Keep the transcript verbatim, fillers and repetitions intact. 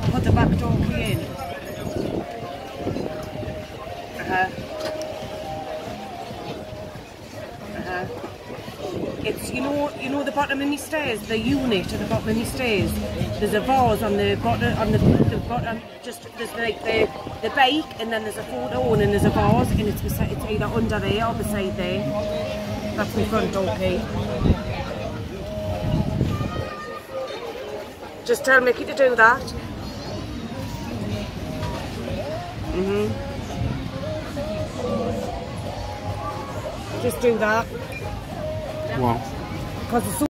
put the back door key in. Uh-huh. Uh-huh. It's, you know, you know the bottom of the stairs, the unit at the bottom of the stairs. There's a vase on the bottom, on the, the bottom, just, there's like the, the bike, and then there's a photo, and then there's a vase, and it's, beside, it's either under there or beside there. That's my front door key. Just tell Mickey to do that. Mm-hmm. Just do that. What? Because it's so